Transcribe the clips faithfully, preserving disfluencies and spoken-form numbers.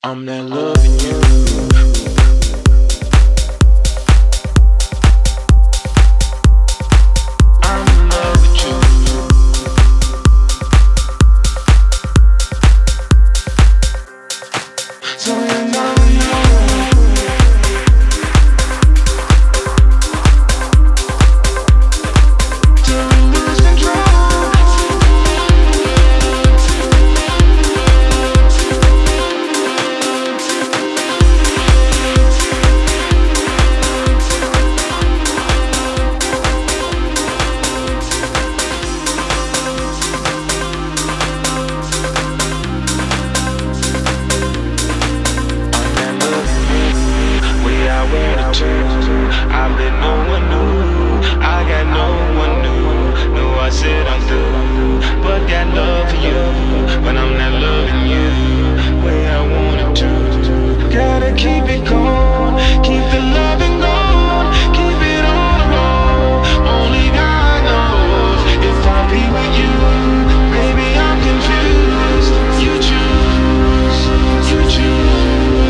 I'm not loving you. I'm in love with you. So you know I've been no one knew, I got no one new. No, I said I'm through, but got love for you. But I'm not loving you way I wanted to. Gotta keep it going, keep the loving going, keep it on the road. Only God knows if I'll be with you. Baby, I'm confused. You choose, you choose.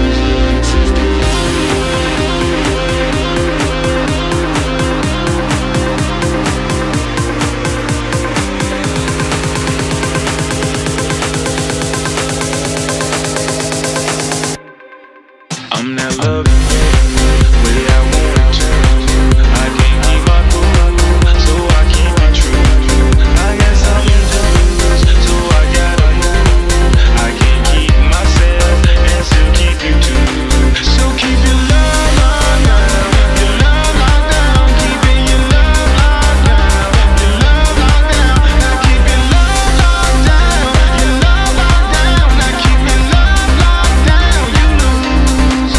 I'm not loving you way I wanted to. I can't keep my cool, so I keep it true. I got something to lose, so I gotta move. I can't keep myself and still keep you too. So keep your love locked down, your love locked down. Keeping your love locked down, your love locked down. Now keep your love locked down, your love locked down. Now keep your love locked down. You lose.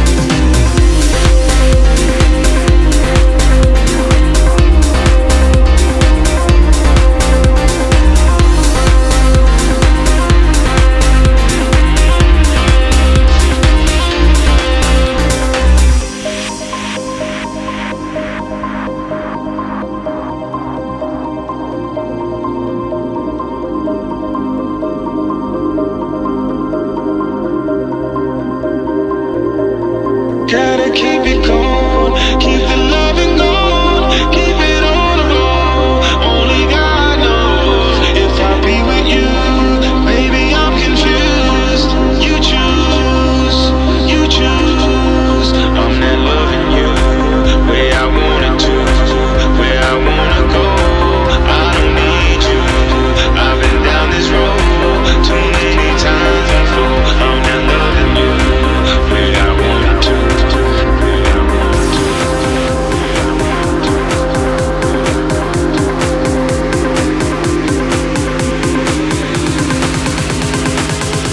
Gotta keep it going, keep the loving going, keep it on the road. Only God knows if I'll be with you. Baby, I'm confused. You choose, you choose. I'm not loving you where I wanted to, where I wanna go. I don't need you. I've been down this road too many times before. I'm not loving you where I wanted to.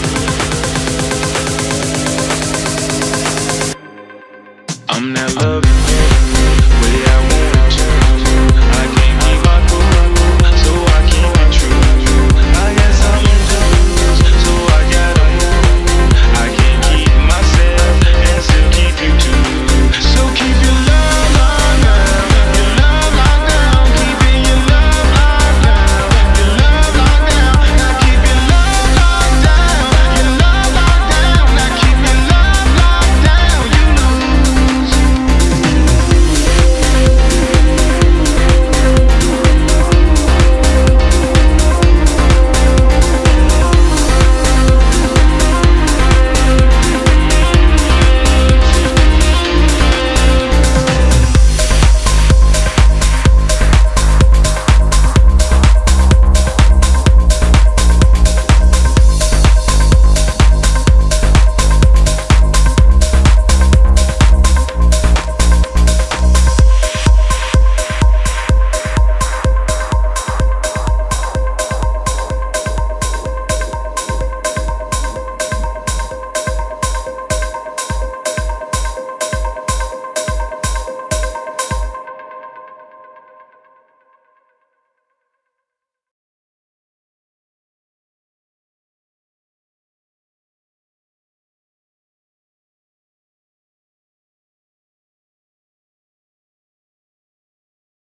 I'm not loving